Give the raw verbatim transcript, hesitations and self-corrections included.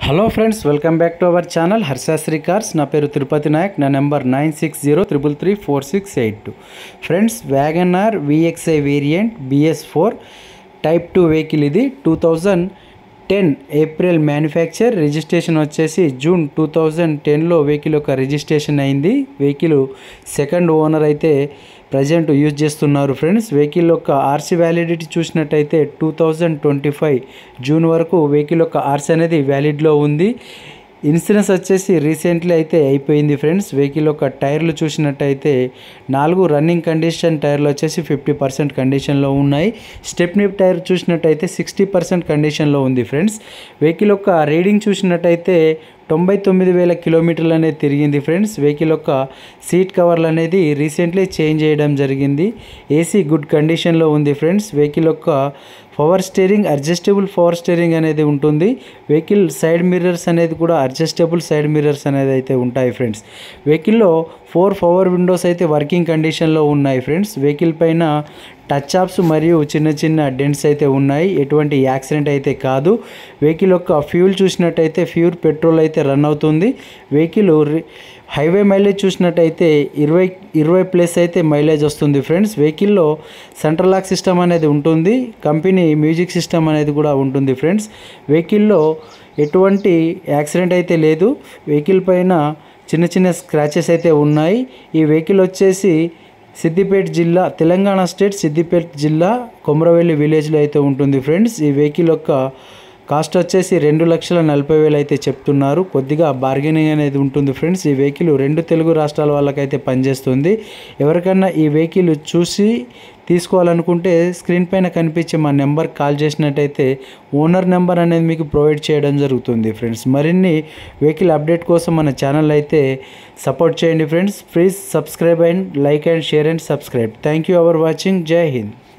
Hello friends, welcome back to our channel Harshasri cars. నా పేరు తిరుపతి నాయక్. నా number nine six zero triple three four six eight two. Friends, wagon R VXI variant BS four type two vehicle. ఇది two thousand ten April manufacture. Registration వచ్చేసి June two thousand టెన్లో vehicle యొక్క registration అయింది. Vehicle second owner అయితే present use చేస్తున్నారు. Friends, vehicle యొక్క RC validity చూసినట్టయితే two thousand twenty five June వరకు వెహికల్ యొక్క ఆర్సీ అనేది వ్యాలిడ్లో ఉంది. ఇన్సూరెన్స్ వచ్చేసి రీసెంట్లీ అయితే అయిపోయింది. ఫ్రెండ్స్, వెహికల్ యొక్క టైర్లు చూసినట్టయితే నాలుగు రన్నింగ్ కండిషన్ టైర్లు వచ్చేసి ఫిఫ్టీ పర్సెంట్ కండిషన్లో ఉన్నాయి. స్టెప్నీ టైర్ చూసినట్టయితే సిక్స్టీ పర్సెంట్ కండిషన్లో ఉంది. ఫ్రెండ్స్, వెహికల్ యొక్క రీడింగ్ చూసినట్టయితే తొంభై తొమ్మిది వేల కిలోమీటర్లు అనేది తిరిగింది. ఫ్రెండ్స్, వెహికల్ యొక్క సీట్ కవర్లు అనేది రీసెంట్లీ చేంజ్ చేయడం జరిగింది. ఏసీ గుడ్ కండిషన్లో ఉంది. ఫ్రెండ్స్, వెహికల్ యొక్క power steering adjustable power steering అనేది ఉంటుంది. వెహికల్ సైడ్ మిర్రర్స్ అనేది కూడా అడ్జస్టబుల్ సైడ్ మిర్రర్స్ అనేది అయితే ఉంటాయి. ఫ్రెండ్స్, వెహికల్లో ఫోర్ పవర్ విండోస్ అయితే వర్కింగ్ కండిషన్లో ఉన్నాయి. ఫ్రెండ్స్, వెహికల్ పైన టచ్ అప్స్ మరియు చిన్న చిన్న డెంట్స్ అయితే ఉన్నాయి. ఎటువంటి యాక్సిడెంట్ అయితే కాదు. వెహికల్ యొక్క ఫ్యూల్ చూసినట్టయితే ప్యూర్ పెట్రోల్ అయితే రన్ అవుతుంది. వెహికల్ హైవే మైలేజ్ చూసినట్టయితే ఇరవై ఇరవై ప్లస్ అయితే మైలేజ్ వస్తుంది. ఫ్రెండ్స్, వెహికల్లో సెంట్రల్ లాక్ సిస్టమ్ అనేది ఉంటుంది. కంపెనీ మ్యూజిక్ సిస్టమ్ అనేది కూడా ఉంటుంది. ఫ్రెండ్స్, వెహికల్లో ఎటువంటి యాక్సిడెంట్ అయితే లేదు. వెహికల్ పైన చిన్న చిన్న స్క్రాచెస్ అయితే ఉన్నాయి. ఈ వెహికల్ వచ్చేసి సిద్దిపేట జిల్లా, తెలంగాణ స్టేట్ సిద్దిపేట జిల్లా కొమరవెల్లి విలేజ్లో అయితే ఉంటుంది. ఫ్రెండ్స్, ఈ వెహికల్ యొక్క కాస్ట్ వచ్చేసి రెండు లక్షల నలభై వేలు అయితే చెప్తున్నారు. కొద్దిగా బార్గెనింగ్ అనేది ఉంటుంది. ఫ్రెండ్స్, ఈ వెహికల్ రెండు తెలుగు రాష్ట్రాల వాళ్ళకైతే పనిచేస్తుంది. ఎవరికన్నా ఈ వెహికల్ చూసి తీసుకోవాలనుకుంటే స్క్రీన్ పైన కనిపించే మా నెంబర్ కాల్ చేసినట్టయితే ఓనర్ నెంబర్ అనేది మీకు ప్రొవైడ్ చేయడం జరుగుతుంది. ఫ్రెండ్స్, మరిన్ని వెహికల్ అప్డేట్ కోసం మన ఛానల్ అయితే సపోర్ట్ చేయండి. Friends, please subscribe and like and share and subscribe. Thank you for watching. జై హింద్.